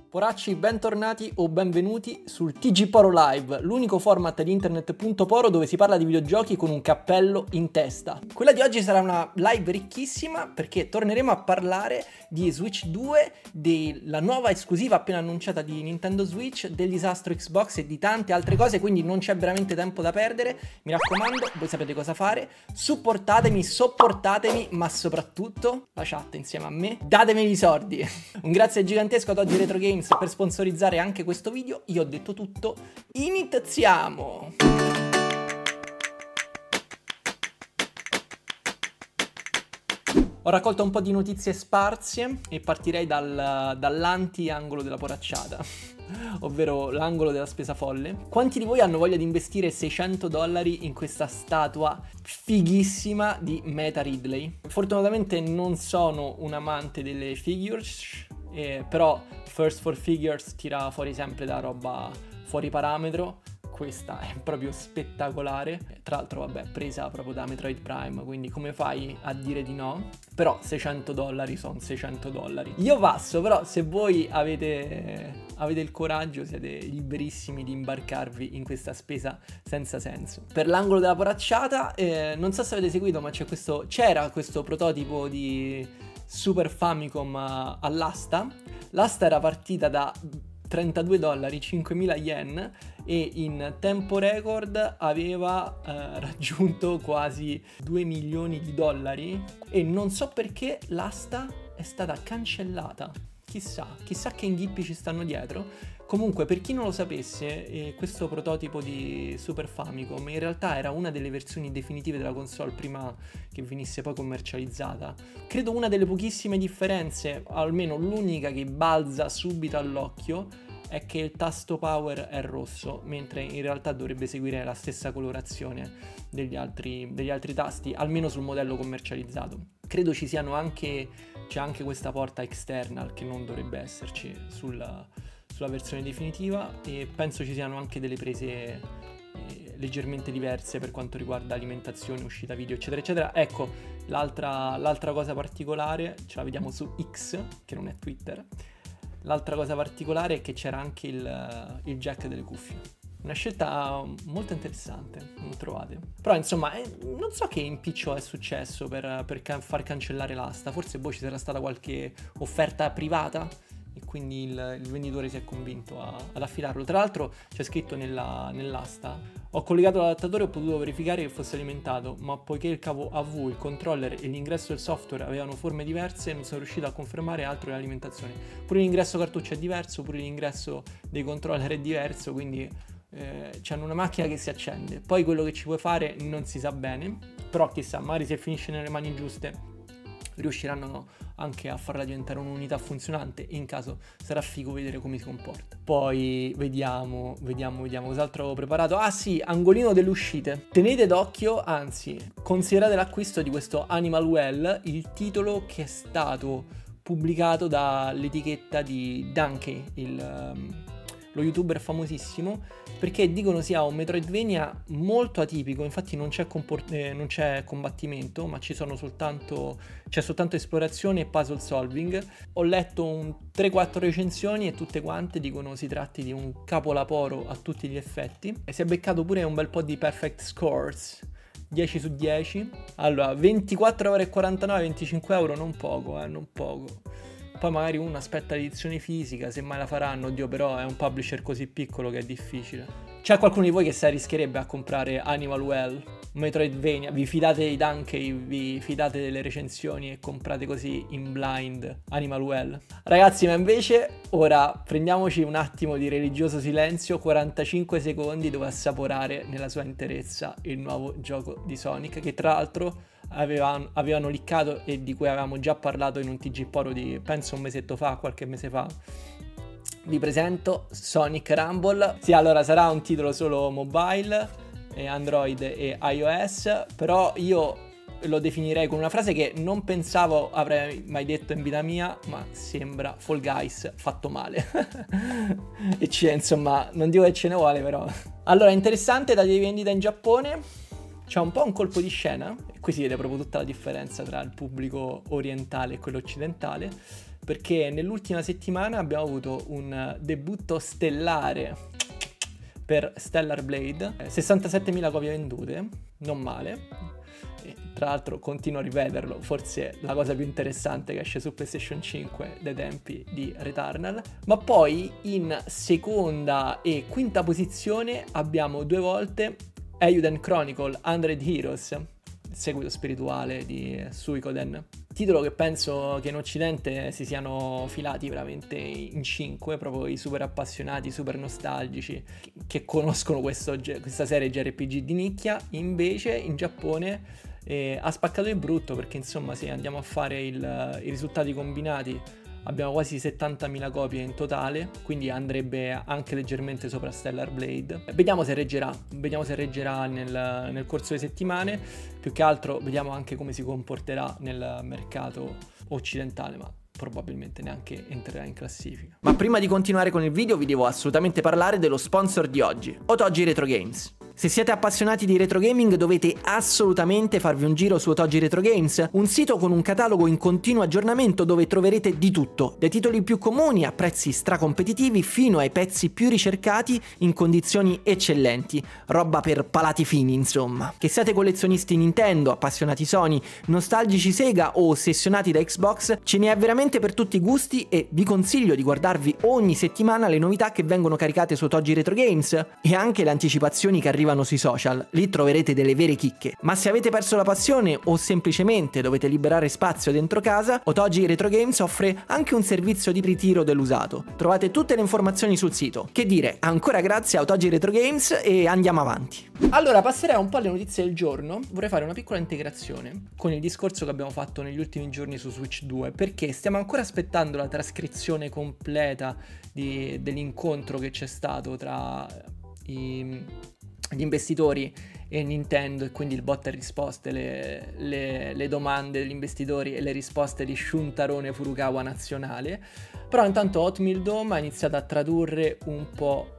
Poracci, bentornati o benvenuti sul TG Poro Live, l'unico format di internet.poro dove si parla di videogiochi con un cappello in testa. Quella di oggi sarà una live ricchissima perché torneremo a parlare di Switch 2, della nuova esclusiva appena annunciata di Nintendo Switch, del disastro Xbox e di tante altre cose, quindi non c'è veramente tempo da perdere. Mi raccomando, voi sapete cosa fare, supportatemi, sopportatemi, ma soprattutto la chat insieme a me, datemi i soldi. Un grazie gigantesco ad Oggi Retro Games per sponsorizzare anche questo video. Io ho detto tutto, iniziamo! Ho raccolto un po' di notizie sparse e partirei dall'anti-angolo della poracciata, ovvero l'angolo della spesa folle. Quanti di voi hanno voglia di investire $600 in questa statua fighissima di Meta Ridley? Fortunatamente non sono un amante delle figures, però First for Figures tira fuori sempre da roba fuori parametro. Questa è proprio spettacolare, tra l'altro vabbè, presa proprio da Metroid Prime, quindi come fai a dire di no? Però $600 sono $600. Io passo, però se voi avete il coraggio siete liberissimi di imbarcarvi in questa spesa senza senso. Per l'angolo della poracciata, non so se avete seguito, ma c'era questo prototipo di Super Famicom all'asta. L'asta era partita da $32, 5.000 yen, e in tempo record aveva raggiunto quasi $2 milioni, e non so perché l'asta è stata cancellata. Chissà che inghippi ci stanno dietro. Comunque, per chi non lo sapesse, questo prototipo di Super Famicom in realtà era una delle versioni definitive della console prima che venisse poi commercializzata. Credo una delle pochissime differenze, almeno l'unica che balza subito all'occhio, è che il tasto power è rosso, mentre in realtà dovrebbe seguire la stessa colorazione degli altri tasti, almeno sul modello commercializzato. Credo c'è anche questa porta external che non dovrebbe esserci sulla versione definitiva, e penso ci siano anche delle prese leggermente diverse per quanto riguarda alimentazione, uscita video, eccetera eccetera. Ecco, l'altra cosa particolare, ce la vediamo su X, che non è Twitter. L'altra cosa particolare è che c'era anche il jack delle cuffie. Una scelta molto interessante, non trovate? Però insomma, non so che impiccio è successo per far cancellare l'asta. Forse ci sarà stata qualche offerta privata e quindi il venditore si è convinto ad affidarlo. Tra l'altro c'è scritto nell'asta: ho collegato l'adattatore e ho potuto verificare che fosse alimentato, ma poiché il cavo AV, il controller e l'ingresso del software avevano forme diverse, non sono riuscito a confermare altro dell'alimentazione. Pure l'ingresso cartuccio è diverso, pure l'ingresso dei controller è diverso, quindi c'hanno una macchina che si accende. Poi quello che ci puoi fare non si sa bene, però chissà, magari se finisce nelle mani giuste riusciranno anche a farla diventare un'unità funzionante, e in caso sarà figo vedere come si comporta. Poi vediamo cos'altro ho preparato. Ah sì, angolino delle uscite. Tenete d'occhio, anzi considerate l'acquisto di questo Animal Well, il titolo che è stato pubblicato dall'etichetta di Dunkey, lo youtuber famosissimo, perché dicono sia un Metroidvania molto atipico. Infatti non c'è combattimento, ma c'è soltanto esplorazione e puzzle solving. Ho letto 3-4 recensioni e tutte quante dicono si tratti di un capolavoro a tutti gli effetti, e si è beccato pure un bel po' di perfect scores, 10 su 10. Allora, 24,49 €, 25 €, non poco. Poi magari uno aspetta l'edizione fisica, se mai la faranno, oddio, però è un publisher così piccolo che è difficile. C'è qualcuno di voi che si rischierebbe a comprare Animal Well, Metroidvania? Vi fidate dei Dunkey, vi fidate delle recensioni e comprate così in blind Animal Well? Ragazzi, ma invece ora prendiamoci un attimo di religioso silenzio, 45 secondi dove assaporare nella sua interezza il nuovo gioco di Sonic, che tra l'altro avevano leakato e di cui avevamo già parlato in un TG Poro di penso un mesetto fa, qualche mese fa. Vi presento Sonic Rumble. Sì, allora sarà un titolo solo mobile, Android e iOS, però io lo definirei con una frase che non pensavo avrei mai detto in vita mia, ma sembra Fall Guys fatto male. E insomma, non dico che ce ne vuole, però. Allora, interessante, data di vendita in Giappone. C'è un po' un colpo di scena, e qui si vede proprio tutta la differenza tra il pubblico orientale e quello occidentale. perché nell'ultima settimana abbiamo avuto un debutto stellare per Stellar Blade, 67.000 copie vendute, non male. E, tra l'altro continuo a ripeterlo, forse la cosa più interessante che esce su PlayStation 5 dai tempi di Returnal. Ma poi in seconda e quinta posizione abbiamo 2 volte Eiyuden Chronicle 100 Heroes, il seguito spirituale di Suikoden. Titolo che penso che in Occidente si siano filati veramente in 5, proprio i super appassionati, super nostalgici che conoscono questa serie JRPG di nicchia. Invece in Giappone ha spaccato di brutto, perché insomma se andiamo a fare i risultati combinati abbiamo quasi 70.000 copie in totale, quindi andrebbe anche leggermente sopra Stellar Blade. Vediamo se reggerà nel corso delle settimane. Più che altro vediamo anche come si comporterà nel mercato occidentale, ma probabilmente neanche entrerà in classifica. Ma prima di continuare con il video vi devo assolutamente parlare dello sponsor di oggi, Otogi Retro Games. Se siete appassionati di retro gaming dovete assolutamente farvi un giro su Otogi Retro Games, un sito con un catalogo in continuo aggiornamento dove troverete di tutto, dai titoli più comuni a prezzi stracompetitivi fino ai pezzi più ricercati in condizioni eccellenti, roba per palati fini insomma. Che siate collezionisti Nintendo, appassionati Sony, nostalgici Sega o ossessionati da Xbox, ce ne è veramente per tutti i gusti e vi consiglio di guardarvi ogni settimana le novità che vengono caricate su Otogi Retro Games e anche le anticipazioni che arrivano sui social, lì troverete delle vere chicche. Ma se avete perso la passione o semplicemente dovete liberare spazio dentro casa, Otogi Retro Games offre anche un servizio di ritiro dell'usato. Trovate tutte le informazioni sul sito. Che dire, ancora grazie a Otogi Retro Games e andiamo avanti. Allora, passerei un po' alle notizie del giorno. Vorrei fare una piccola integrazione con il discorso che abbiamo fatto negli ultimi giorni su Switch 2, perché stiamo ancora aspettando la trascrizione completa dell'incontro che c'è stato tra gli investitori e Nintendo, e quindi il botta e risposte, le domande degli investitori e le risposte di Shuntarone Furukawa nazionale. Però intanto Hotmail Dome ha iniziato a tradurre un po'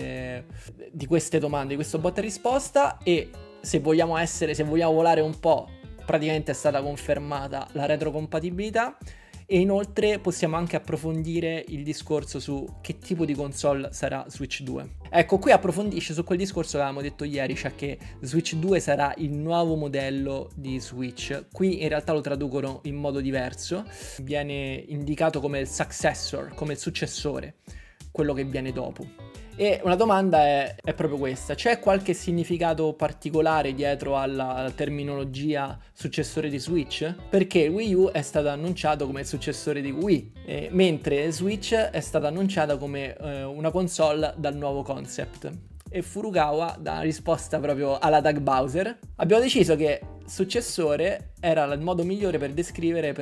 di queste domande, di questo botta e risposta, e se vogliamo volare un po', praticamente è stata confermata la retrocompatibilità. E inoltre possiamo anche approfondire il discorso su che tipo di console sarà Switch 2. Ecco, qui approfondisce su quel discorso che avevamo detto ieri, cioè che Switch 2 sarà il nuovo modello di Switch. Qui in realtà lo traducono in modo diverso, viene indicato come il successor, come il successore, quello che viene dopo. E una domanda è proprio questa: c'è qualche significato particolare dietro alla terminologia successore di Switch? Perché Wii U è stato annunciato come il successore di Wii, mentre Switch è stata annunciata come una console dal nuovo concept. E Furukawa dà una risposta proprio alla Doug Bowser: abbiamo deciso che successore era il modo migliore per descrivere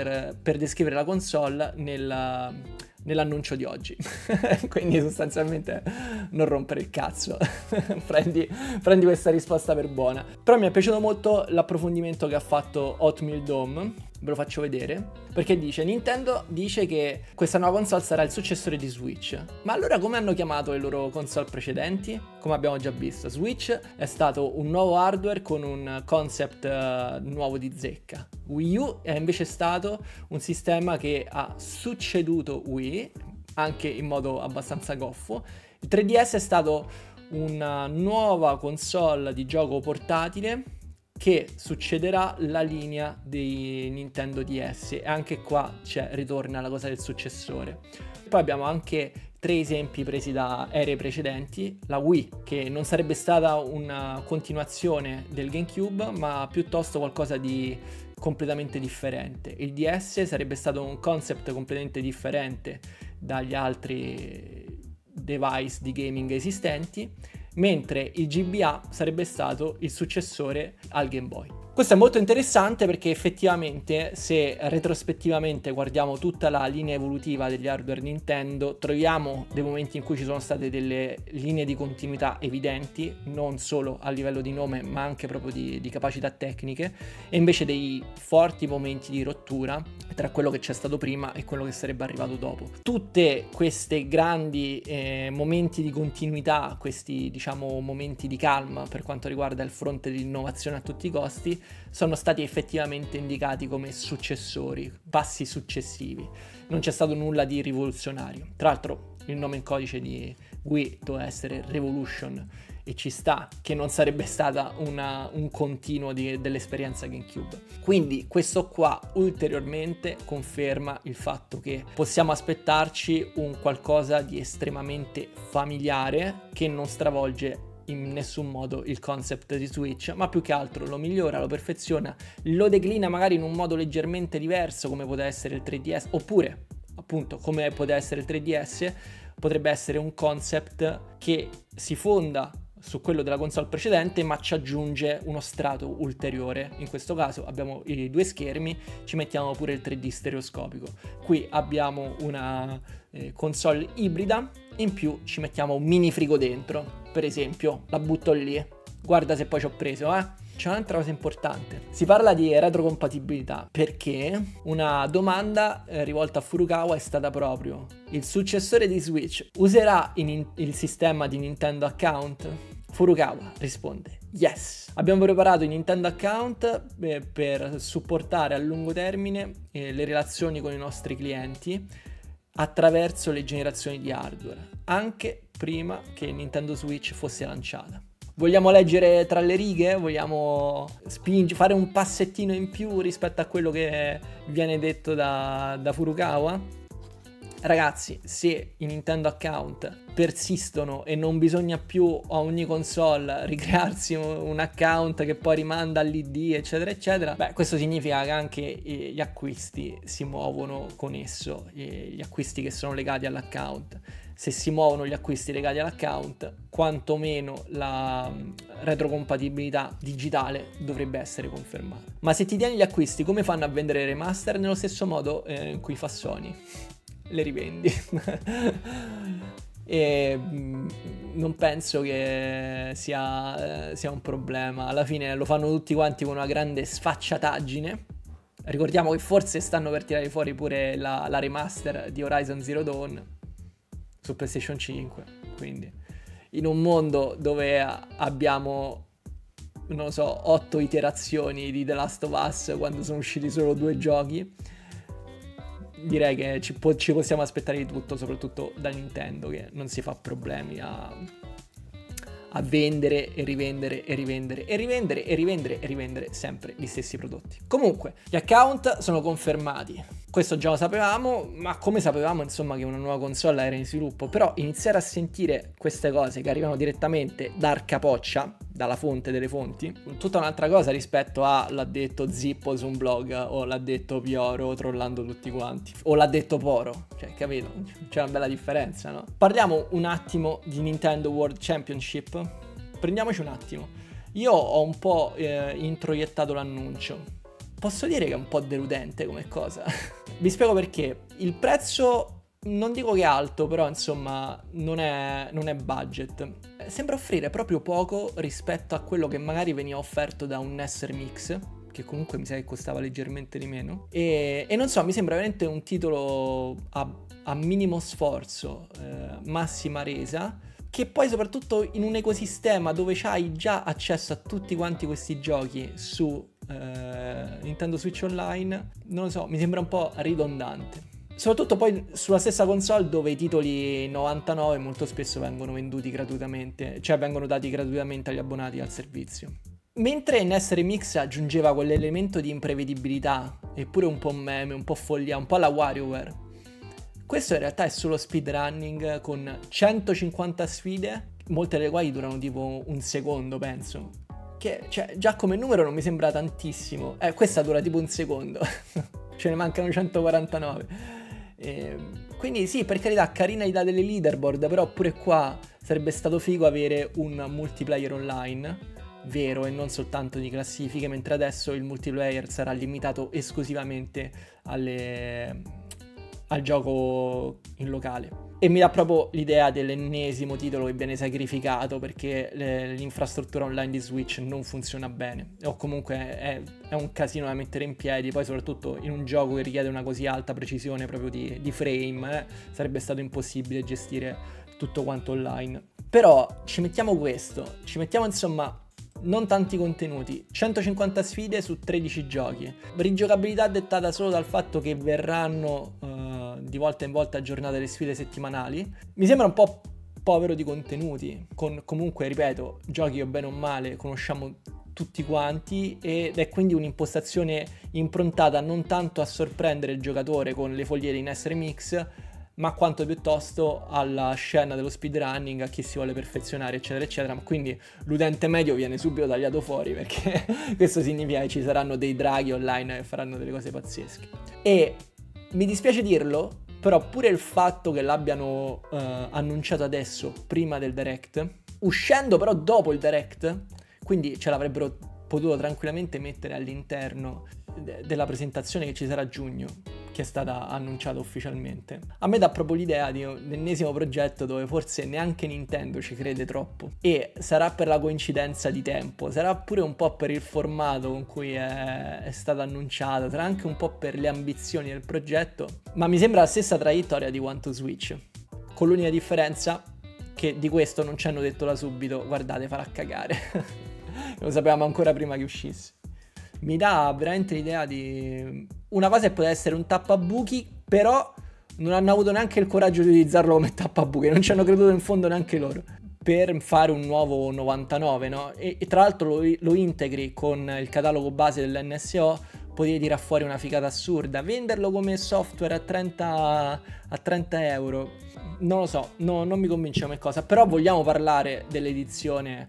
la console nell'annuncio di oggi. Quindi sostanzialmente non rompere il cazzo. prendi questa risposta per buona. Però mi è piaciuto molto l'approfondimento che ha fatto Hotmail Dome, ve lo faccio vedere, perché Nintendo dice che questa nuova console sarà il successore di Switch. Ma allora come hanno chiamato le loro console precedenti? Come abbiamo già visto, Switch è stato un nuovo hardware con un concept nuovo di zecca. Wii U è invece stato un sistema che ha succeduto Wii, anche in modo abbastanza goffo. Il 3DS è stato una nuova console di gioco portatile che succederà la linea dei Nintendo DS, e anche qua ritorna la cosa del successore. Poi abbiamo anche 3 esempi presi da ere precedenti: la Wii, che non sarebbe stata una continuazione del GameCube ma piuttosto qualcosa di completamente differente. Il DS sarebbe stato un concept completamente differente dagli altri device di gaming esistenti, mentre il GBA sarebbe stato il successore al Game Boy. Questo è molto interessante perché effettivamente, se retrospettivamente guardiamo tutta la linea evolutiva degli hardware Nintendo, troviamo dei momenti in cui ci sono state delle linee di continuità evidenti, non solo a livello di nome ma anche proprio di capacità tecniche, e invece dei forti momenti di rottura tra quello che c'è stato prima e quello che sarebbe arrivato dopo. Tutte queste grandi momenti di continuità, questi momenti di calma per quanto riguarda il fronte dell'innovazione a tutti i costi, sono stati effettivamente indicati come successori, passi successivi. Non c'è stato nulla di rivoluzionario. Tra l'altro il nome in codice di Wii doveva essere Revolution, e ci sta che non sarebbe stata un continuo dell'esperienza GameCube. Quindi questo qua ulteriormente conferma il fatto che possiamo aspettarci un qualcosa di estremamente familiare che non stravolge in nessun modo il concept di Switch, ma più che altro lo migliora, lo perfeziona, lo declina magari in un modo leggermente diverso come poteva essere il 3DS, oppure appunto come poteva essere il 3DS, potrebbe essere un concept che si fonda su quello della console precedente ma ci aggiunge uno strato ulteriore. In questo caso abbiamo i due schermi, ci mettiamo pure il 3D stereoscopico. Qui abbiamo una console ibrida, in più ci mettiamo un mini frigo dentro, per esempio, la butto lì, guarda se poi ci ho preso, C'è un'altra cosa importante, si parla di retrocompatibilità perché una domanda rivolta a Furukawa è stata proprio: il successore di Switch userà il sistema di Nintendo Account? Furukawa risponde yes. Abbiamo preparato i Nintendo Account per supportare a lungo termine le relazioni con i nostri clienti attraverso le generazioni di hardware, anche prima che Nintendo Switch fosse lanciata. Vogliamo leggere tra le righe? Vogliamo fare un passettino in più rispetto a quello che viene detto da Furukawa? Ragazzi, se i Nintendo Account persistono e non bisogna più a ogni console ricrearsi un account che poi rimanda all'ID eccetera eccetera, beh, questo significa che anche gli acquisti si muovono con esso, gli acquisti che sono legati all'account. Se si muovono gli acquisti legati all'account, quantomeno la retrocompatibilità digitale dovrebbe essere confermata. Ma se ti tieni gli acquisti, come fanno a vendere remaster? Nello stesso modo in cui fa Sony, le rivendi. E non penso che sia un problema. Alla fine lo fanno tutti quanti con una grande sfacciataggine. Ricordiamo che forse stanno per tirare fuori pure la remaster di Horizon Zero Dawn su PlayStation 5, quindi in un mondo dove abbiamo, non lo so, 8 iterazioni di The Last of Us quando sono usciti solo 2 giochi, direi che ci possiamo aspettare di tutto, soprattutto da Nintendo, che non si fa problemi a vendere e rivendere e rivendere e rivendere e rivendere e rivendere sempre gli stessi prodotti. Comunque, gli account sono confermati. Questo già lo sapevamo, ma come sapevamo insomma che una nuova console era in sviluppo, però iniziare a sentire queste cose che arrivano direttamente da Arcapoccia, dalla fonte delle fonti, tutta un'altra cosa rispetto a l'ha detto Zippo su un blog, o l'ha detto Pioro trollando tutti quanti, o l'ha detto Poro, cioè capito? C'è una bella differenza, no? Parliamo un attimo di Nintendo World Championship, prendiamoci un attimo. Io ho un po' introiettato l'annuncio. Posso dire che è un po' deludente come cosa. Vi spiego perché. Il prezzo, non dico che è alto, però insomma non è budget. Sembra offrire proprio poco rispetto a quello che magari veniva offerto da un NES Remix, che comunque mi sa che costava leggermente di meno. E non so, mi sembra veramente un titolo a minimo sforzo, massima resa, che poi soprattutto in un ecosistema dove c'hai già accesso a tutti quanti questi giochi su Nintendo Switch Online, non lo so, mi sembra un po' ridondante. Soprattutto poi sulla stessa console dove i titoli 99 molto spesso vengono venduti gratuitamente, cioè vengono dati gratuitamente agli abbonati al servizio. Mentre NES Remix aggiungeva quell'elemento di imprevedibilità, eppure un po' meme, un po' follia, un po' alla WarioWare, questo in realtà è solo speedrunning con 150 sfide, molte delle quali durano tipo un secondo, penso. Che, cioè, già come numero non mi sembra tantissimo. Questa dura tipo un secondo. Ce ne mancano 149. Quindi sì, per carità, carina l'idea delle leaderboard, però pure qua sarebbe stato figo avere un multiplayer online vero e non soltanto di classifiche, mentre adesso il multiplayer sarà limitato esclusivamente al gioco in locale. E mi dà proprio l'idea dell'ennesimo titolo che viene sacrificato perché l'infrastruttura online di Switch non funziona bene, o comunque è un casino da mettere in piedi, poi soprattutto in un gioco che richiede una così alta precisione proprio di frame, sarebbe stato impossibile gestire tutto quanto online. Però ci mettiamo questo, ci mettiamo insomma non tanti contenuti, 150 sfide su 13 giochi, rigiocabilità dettata solo dal fatto che verranno di volta in volta aggiornate le sfide settimanali. Mi sembra un po' povero di contenuti, con comunque, ripeto, giochi che bene o male conosciamo tutti quanti, ed è quindi un'impostazione improntata non tanto a sorprendere il giocatore con le fogliere in SRMX, ma quanto piuttosto alla scena dello speedrunning, a chi si vuole perfezionare, eccetera eccetera. Ma quindi l'utente medio viene subito tagliato fuori, perché questo significa che ci saranno dei draghi online che faranno delle cose pazzesche. E mi dispiace dirlo, però pure il fatto che l'abbiano annunciato adesso, prima del Direct, uscendo però dopo il Direct, quindi ce l'avrebbero potuto tranquillamente mettere all'interno della presentazione che ci sarà a giugno, che è stata annunciata ufficialmente. A me dà proprio l'idea di un ennesimo progetto dove forse neanche Nintendo ci crede troppo, e sarà per la coincidenza di tempo, sarà pure un po' per il formato con cui è stato annunciato, sarà anche un po' per le ambizioni del progetto, ma mi sembra la stessa traiettoria di One to Switch, con l'unica differenza che di questo non ci hanno detto da subito: guardate, farà cagare. Lo sapevamo ancora prima che uscisse. Mi dà veramente l'idea di una cosa che poteva essere un tappabuchi, però non hanno avuto neanche il coraggio di utilizzarlo come tappabuchi, non ci hanno creduto in fondo neanche loro, per fare un nuovo 99, no? E tra l'altro lo integri con il catalogo base dell'NSO, potevi tirare fuori una figata assurda. Venderlo come software a 30 euro, non lo so, no, non mi convince come cosa. Però vogliamo parlare dell'edizione.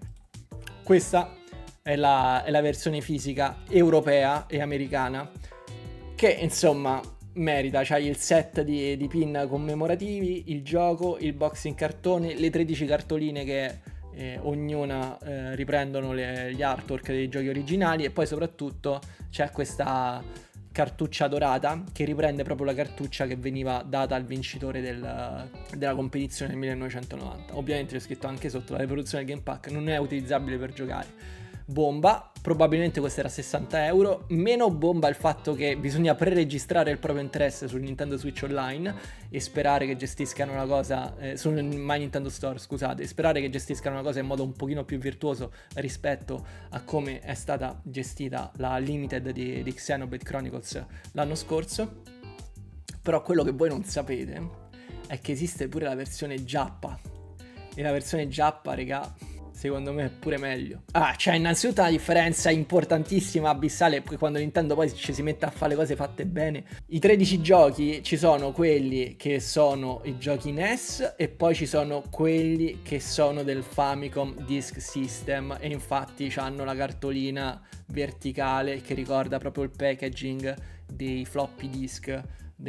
Questa è la versione fisica europea e americana, che insomma merita. C'hai il set di pin commemorativi, il gioco, il box in cartone, le 13 cartoline che ognuna riprendono gli artwork dei giochi originali, e poi soprattutto c'è questa cartuccia dorata che riprende proprio la cartuccia che veniva data al vincitore della competizione nel 1990. Ovviamente c'è scritto anche sotto: la riproduzione del Game Pack non è utilizzabile per giocare. Bomba, probabilmente costerà 60 euro. Meno bomba il fatto che bisogna pre-registrare il proprio interesse sul Nintendo Switch Online e sperare che gestiscano la cosa sul My Nintendo Store, scusate, e sperare che gestiscano la cosa in modo un pochino più virtuoso rispetto a come è stata gestita la Limited di Xenoblade Chronicles l'anno scorso. Però quello che voi non sapete è che esiste pure la versione giappa, e la versione giappa, regà, secondo me è pure meglio. C'è innanzitutto una differenza importantissima, abissale, perché quando Nintendo poi ci si mette a fare le cose fatte bene. I 13 giochi, ci sono quelli che sono i giochi NES e poi ci sono quelli che sono del Famicom Disk System, e infatti hanno la cartolina verticale che ricorda proprio il packaging dei floppy disk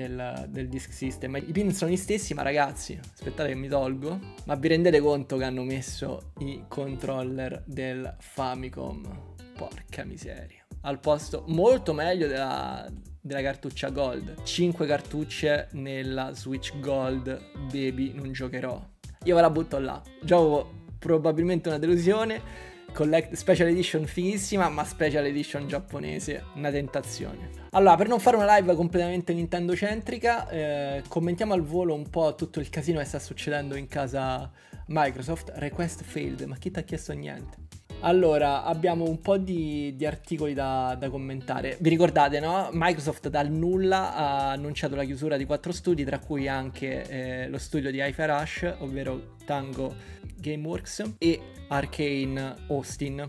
del Disk System. I pin sono gli stessi, ma ragazzi, aspettate che mi tolgo, ma vi rendete conto che hanno messo i controller del Famicom? Porca miseria, al posto, molto meglio della cartuccia Gold. 5 cartucce nella Switch Gold, baby, non giocherò. Io ve la butto là. Gioco probabilmente una delusione. Special Edition fighissima, ma Special Edition giapponese, una tentazione. Allora, per non fare una live completamente Nintendo centrica, commentiamo al volo un po' tutto il casino che sta succedendo in casa Microsoft. Request failed, ma chi ti ha chiesto niente? Allora, abbiamo un po' di articoli da commentare. Vi ricordate, no? Microsoft dal nulla ha annunciato la chiusura di 4 studi, tra cui anche lo studio di Hi-Fi Rush, ovvero Tango Gameworks, e Arcane Austin.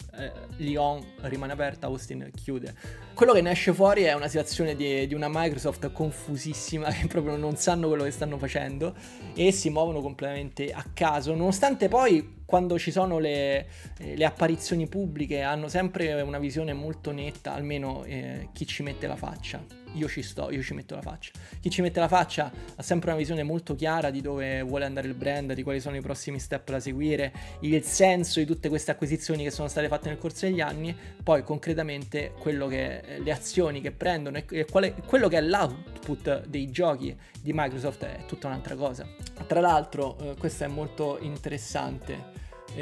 Lyon rimane aperta, Austin chiude. Quello che ne esce fuori è una situazione di una Microsoft confusissima, che proprio non sanno quello che stanno facendo e si muovono completamente a caso, nonostante poi quando ci sono le apparizioni pubbliche hanno sempre una visione molto netta, almeno chi ci mette la faccia. Io ci sto, io ci metto la faccia. Chi ci mette la faccia ha sempre una visione molto chiara di dove vuole andare il brand, di quali sono i prossimi step da seguire, il senso di tutte queste acquisizioni che sono state fatte nel corso degli anni. Poi concretamente le azioni che prendono e quello che è l'output dei giochi di Microsoft è tutta un'altra cosa. Tra l'altro questo è molto interessante.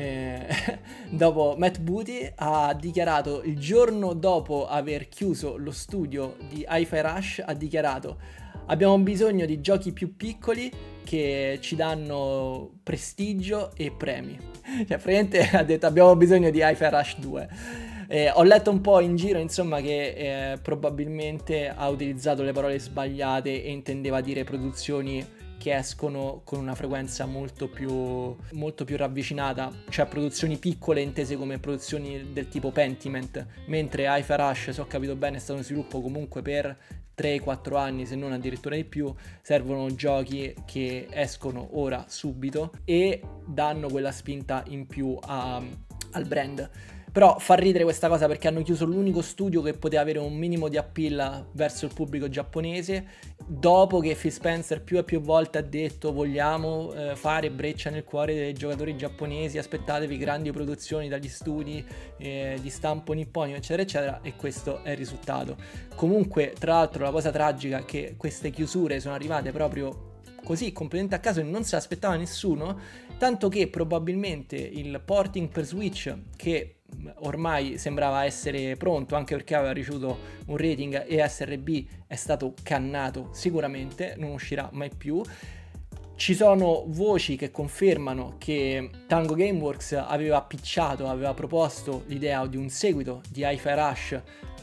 Dopo Matt Booty ha dichiarato, il giorno dopo aver chiuso lo studio di Hi-Fi Rush, ha dichiarato: Abbiamo bisogno di giochi più piccoli che ci danno prestigio e premi. Cioè, praticamente ha detto abbiamo bisogno di Hi-Fi Rush 2. Ho letto un po' in giro, insomma, che probabilmente ha utilizzato le parole sbagliate e intendeva dire produzioni che escono con una frequenza molto più ravvicinata, cioè produzioni piccole intese come produzioni del tipo Pentiment, mentre Hi-Fi Rush, se ho capito bene, è stato in sviluppo comunque per 3-4 anni, se non addirittura di più. Servono giochi che escono ora, subito, e danno quella spinta in più al brand. Però fa ridere questa cosa perché hanno chiuso l'unico studio che poteva avere un minimo di appeal verso il pubblico giapponese, dopo che Phil Spencer più e più volte ha detto vogliamo fare breccia nel cuore dei giocatori giapponesi, aspettatevi grandi produzioni dagli studi di stampo nipponico, eccetera eccetera, e questo è il risultato. Comunque, tra l'altro, la cosa tragica è che queste chiusure sono arrivate proprio così, completamente a caso, e non se l'aspettava nessuno, tanto che probabilmente il porting per Switch, che ormai sembrava essere pronto anche perché aveva ricevuto un rating ESRB, è stato cannato, sicuramente non uscirà mai più. Ci sono voci che confermano che Tango Gameworks aveva proposto l'idea di un seguito di Hi-Fi Rush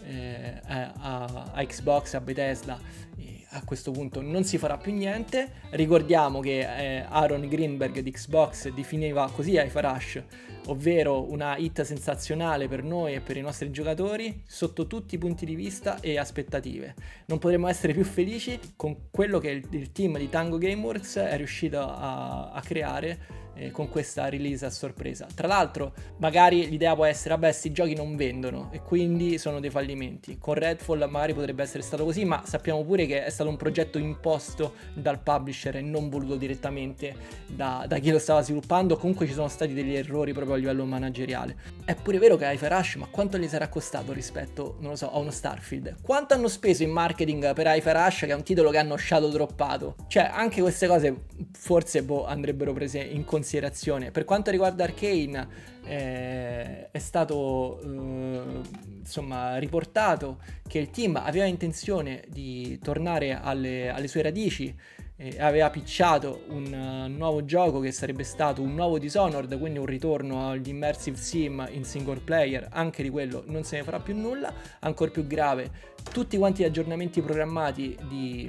a Xbox, a Bethesda. A questo punto non si farà più niente. Ricordiamo che Aaron Greenberg di Xbox definiva così Hi-Fi Rush, ovvero una hit sensazionale per noi e per i nostri giocatori sotto tutti i punti di vista e aspettative. Non potremmo essere più felici con quello che il team di Tango Gameworks è riuscito a creare con questa release a sorpresa. Tra l'altro, magari l'idea può essere vabbè, sti giochi non vendono e quindi sono dei fallimenti. Con Redfall magari potrebbe essere stato così, ma sappiamo pure che è stato un progetto imposto dal publisher e non voluto direttamente da chi lo stava sviluppando. Comunque ci sono stati degli errori proprio a livello manageriale. È pure vero che Hi-Fi Rush, ma quanto gli sarà costato rispetto, non lo so, a uno Starfield? Quanto hanno speso in marketing per Hi-Fi Rush, che è un titolo che hanno shadow droppato? Cioè, anche queste cose forse andrebbero prese in considerazione. Per quanto riguarda Arcane, è stato insomma riportato che il team aveva intenzione di tornare alle sue radici, aveva pitchato un nuovo gioco che sarebbe stato un nuovo Dishonored, quindi un ritorno agli immersive sim in single player. Anche di quello non se ne farà più nulla. Ancora più grave, tutti quanti gli aggiornamenti programmati di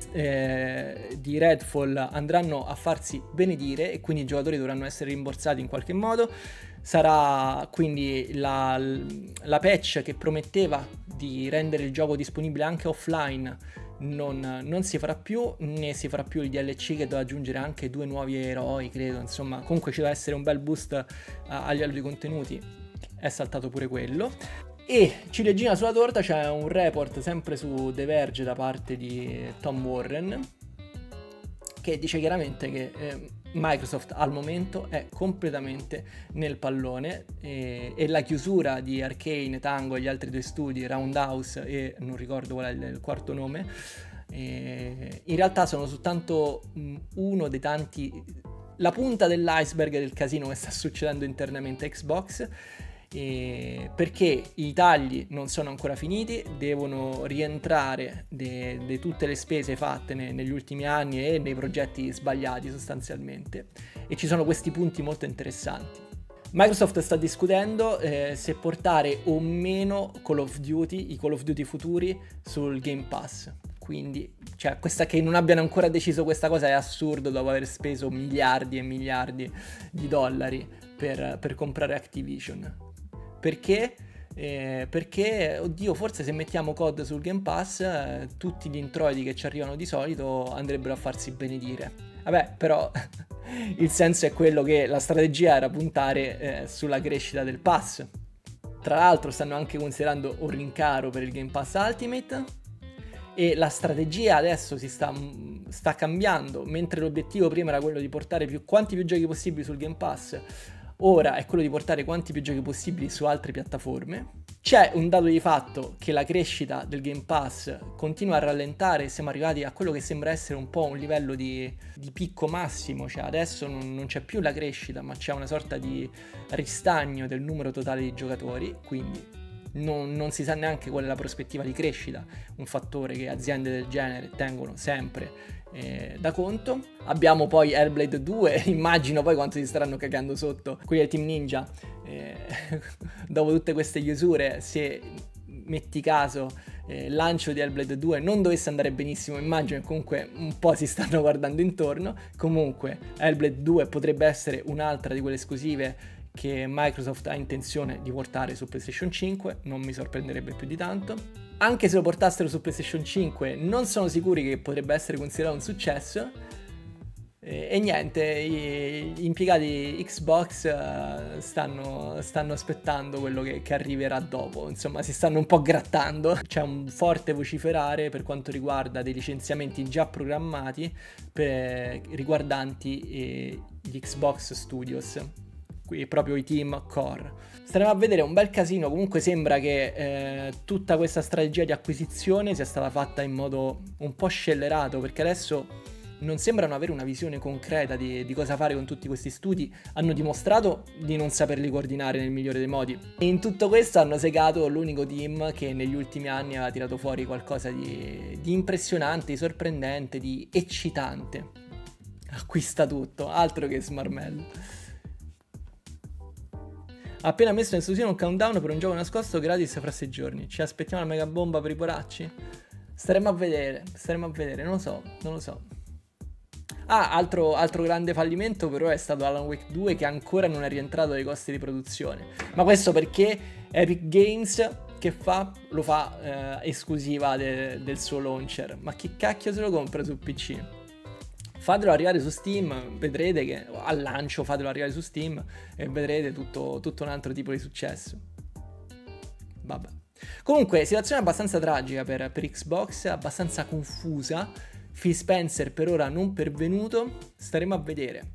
Redfall andranno a farsi benedire e quindi i giocatori dovranno essere rimborsati in qualche modo. Sarà quindi la patch che prometteva di rendere il gioco disponibile anche offline non si farà più, né si farà più il DLC che doveva aggiungere anche 2 nuovi eroi, credo. Insomma, comunque ci deve essere un bel boost a livello di contenuti. È saltato pure quello. E ciliegina sulla torta c'è un report sempre su The Verge da parte di Tom Warren, che dice chiaramente che Microsoft al momento è completamente nel pallone e la chiusura di Arcane, Tango e gli altri 2 studi, Roundhouse e non ricordo qual è il quarto nome, in realtà sono soltanto uno dei tanti, la punta dell'iceberg del casino che sta succedendo internamente a Xbox. Perché i tagli non sono ancora finiti, devono rientrare di tutte le spese fatte negli ultimi anni e nei progetti sbagliati sostanzialmente, e ci sono questi punti molto interessanti. Microsoft sta discutendo se portare o meno i Call of Duty futuri sul Game Pass. Quindi, cioè, questa che non abbiano ancora deciso questa cosa è assurdo, dopo aver speso miliardi e miliardi di dollari per comprare Activision. Perché? Perché, oddio, forse se mettiamo COD sul Game Pass, tutti gli introiti che ci arrivano di solito andrebbero a farsi benedire. Vabbè, però il senso è quello che la strategia era puntare sulla crescita del pass. Tra l'altro stanno anche considerando un rincaro per il Game Pass Ultimate, e la strategia adesso si sta cambiando. Mentre l'obiettivo prima era quello di portare quanti più giochi possibili sul Game Pass, ora è quello di portare quanti più giochi possibili su altre piattaforme. C'è un dato di fatto che la crescita del Game Pass continua a rallentare, siamo arrivati a quello che sembra essere un po' un livello di picco massimo, cioè adesso non c'è più la crescita, ma c'è una sorta di ristagno del numero totale di giocatori, quindi non si sa neanche qual è la prospettiva di crescita, un fattore che aziende del genere tengono sempre da conto. Abbiamo poi Hellblade 2, immagino poi quanto si staranno cagando sotto quelli del Team Ninja dopo tutte queste chiusure, se metti caso il lancio di Hellblade 2 non dovesse andare benissimo, immagino che comunque un po' si stanno guardando intorno. Comunque Hellblade 2 potrebbe essere un'altra di quelle esclusive che Microsoft ha intenzione di portare su PlayStation 5, non mi sorprenderebbe più di tanto. Anche se lo portassero su PlayStation 5 non sono sicuri che potrebbe essere considerato un successo. E niente, gli impiegati Xbox stanno aspettando quello che arriverà dopo, insomma si stanno un po' grattando. C'è un forte vociferare per quanto riguarda dei licenziamenti già programmati riguardanti gli Xbox Studios, qui proprio i team core. Staremo a vedere un bel casino. Comunque sembra che tutta questa strategia di acquisizione sia stata fatta in modo un po' scellerato, perché adesso non sembrano avere una visione concreta di cosa fare con tutti questi studi. Hanno dimostrato di non saperli coordinare nel migliore dei modi, e in tutto questo hanno segato l'unico team che negli ultimi anni aveva tirato fuori qualcosa di impressionante, di sorprendente, di eccitante. Acquista tutto, altro che smarmello. Ha appena messo in esclusione un countdown per un gioco nascosto gratis fra 6 giorni. Ci aspettiamo la mega bomba per i poracci? Staremo a vedere, non lo so. Ah, altro grande fallimento però è stato Alan Wake 2, che ancora non è rientrato dai costi di produzione. Ma questo perché Epic Games che lo fa esclusiva del suo launcher. Ma chi cacchio se lo compra su PC? Fatelo arrivare su Steam, vedrete che al lancio fatelo arrivare su Steam e vedrete tutto un altro tipo di successo. Vabbè. Comunque, situazione abbastanza tragica per Xbox, abbastanza confusa. Phil Spencer per ora non pervenuto, staremo a vedere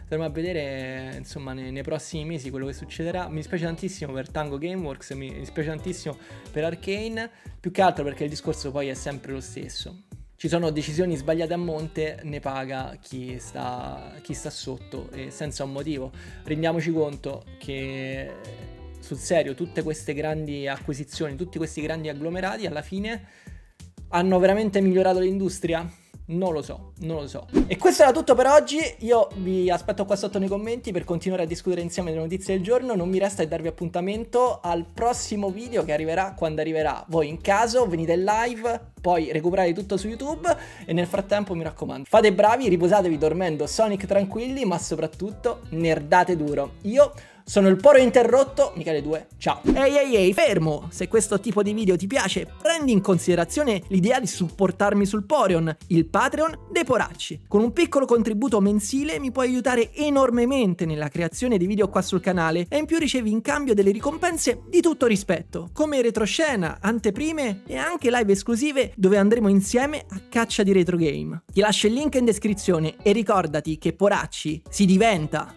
insomma nei prossimi mesi quello che succederà. Mi dispiace tantissimo per Tango Gameworks, mi dispiace tantissimo per Arcane, più che altro perché il discorso poi è sempre lo stesso. Ci sono decisioni sbagliate a monte, ne paga chi sta sotto, e senza un motivo. Rendiamoci conto che sul serio tutte queste grandi acquisizioni, tutti questi grandi agglomerati alla fine hanno veramente migliorato l'industria? Non lo so. E questo era tutto per oggi. Io vi aspetto qua sotto nei commenti per continuare a discutere insieme delle notizie del giorno. Non mi resta che darvi appuntamento al prossimo video che arriverà quando arriverà. Voi in caso venite in live, poi recuperate tutto su YouTube, e nel frattempo mi raccomando, fate bravi, riposatevi dormendo Sonic tranquilli, ma soprattutto nerdate duro. Io sono il Poro Interrotto, Michele 2, ciao. Ehi, fermo! Se questo tipo di video ti piace, prendi in considerazione l'idea di supportarmi sul Poreon, il Patreon dei poracci. Con un piccolo contributo mensile mi puoi aiutare enormemente nella creazione di video qua sul canale, e in più ricevi in cambio delle ricompense di tutto rispetto, come retroscena, anteprime e anche live esclusive dove andremo insieme a caccia di retro game. Ti lascio il link in descrizione e ricordati che poracci si diventa.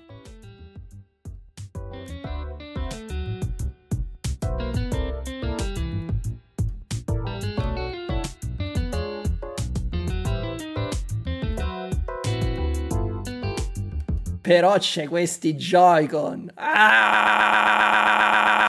Però c'è questi Joy-Con.